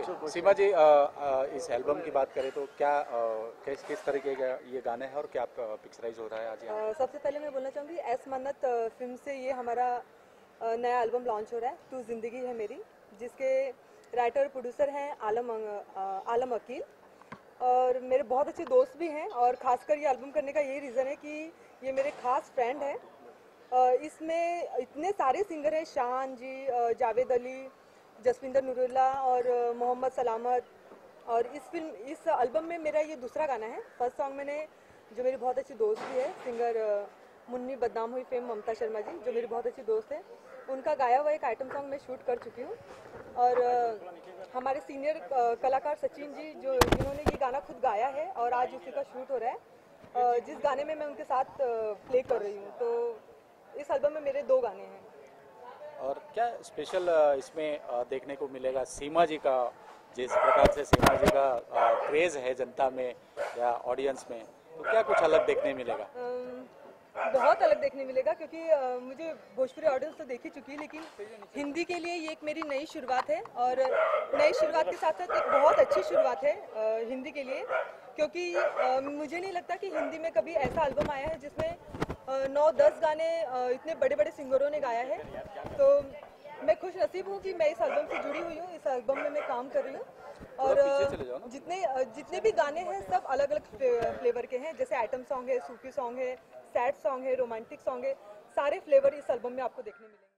Okay सीमा जी, इस album की बात करें तो क्या किस तरीके का ये गाने हैं और क्या पिक्चराइज हो रहा है आज यहाँ? सबसे पहले मैं बोलना चाहूँगी एस मन्नत फिल्म से ये हमारा नया एल्बम लॉन्च हो रहा है, तू जिंदगी है मेरी, जिसके राइटर प्रोड्यूसर हैं आलम अकील, और मेरे बहुत अच्छे दोस्त भी हैं। और खासकर ये एल्बम करने का यही रीज़न है कि ये मेरे खास फ्रेंड हैं। इसमें इतने सारे सिंगर हैं, शान जी, जावेद अली, जसविंदर नूरुल्ला और मोहम्मद सलामत। और इस एल्बम में मेरा ये दूसरा गाना है। फर्स्ट सॉन्ग मैंने, जो मेरी बहुत अच्छी दोस्त भी है, सिंगर मुन्नी बदनाम हुई फेम ममता शर्मा जी, जो मेरी बहुत अच्छी दोस्त है, उनका गाया हुआ एक आइटम सॉन्ग मैं शूट कर चुकी हूँ। और हमारे सीनियर कलाकार सचिन जी, जिन्होंने ये गाना खुद गाया है और आज उसी का शूट हो रहा है, जिस गाने में मैं उनके साथ प्ले कर रही हूँ। तो इस एल्बम में मेरे 2 गाने हैं। और क्या स्पेशल इसमें देखने को मिलेगा? सीमा जी का, जिस प्रकार से सीमा जी का क्रेज है जनता में या ऑडियंस में, तो क्या कुछ अलग देखने मिलेगा? बहुत अलग देखने मिलेगा, क्योंकि मुझे भोजपुरी ऑडियंस तो देख ही चुकी है, लेकिन हिंदी के लिए ये एक मेरी नई शुरुआत है। और नई शुरुआत के साथ साथ एक बहुत अच्छी शुरुआत है हिंदी के लिए, क्योंकि मुझे नहीं लगता कि हिंदी में कभी ऐसा एल्बम आया है जिसमें 9-10 गाने इतने बड़े बड़े सिंगरों ने गाया है। तो मैं खुश नसीब हूँ कि मैं इस एल्बम से जुड़ी हुई हूँ, इस एल्बम में मैं काम कर रही हूँ। और जितने भी गाने हैं सब अलग अलग फ्लेवर के हैं, जैसे आइटम सॉन्ग है, सूफी सॉन्ग है, सैड सॉन्ग है, रोमांटिक सॉन्ग है, सारे फ्लेवर इस एल्बम में आपको देखने मिलेंगे।